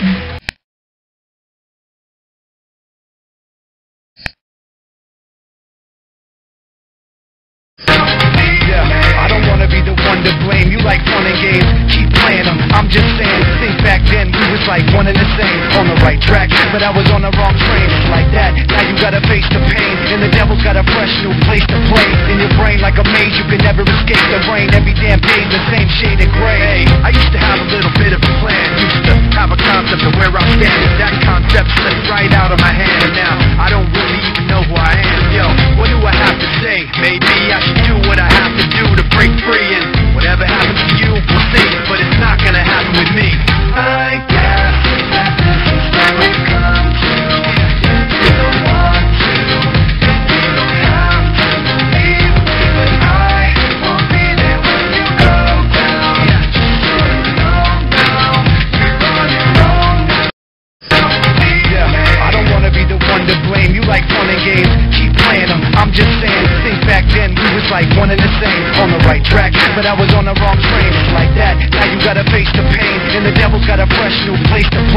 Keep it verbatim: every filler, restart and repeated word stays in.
I don't wanna be the one to blame. You like fun and games, keep playing them. I'm just saying, think back then we was like one and the same. On the right track, but I was on the wrong train. It's like that, now you gotta face the pain. And the devil's got a fresh new place to play. In your brain like a maze, you can never escape the rain. Every damn day the same shade of gray. Hey, I used to have a little bit of a plan. Used to have a concept of where I'm standing. That concept slipped right out of my hand. And now I don't really even know who I am. Yo, what do I have to say? Maybe I should do what I have to do to break free. And whatever happens to you, we'll see. But it's not gonna happen with me. I guess that this is where we've come to. You don't want to, you don't have to believe me, but I won't be there when you go down. Yeah, just know now, you're on your own now. Yeah, I don't wanna be the one to blame. You like fun and games, keep playing them. I'm just saying, think back then we was like one and the same. On the right track, but I was on the wrong train. It's like that, now you gotta face the pain. And the devil's got a fresh new place to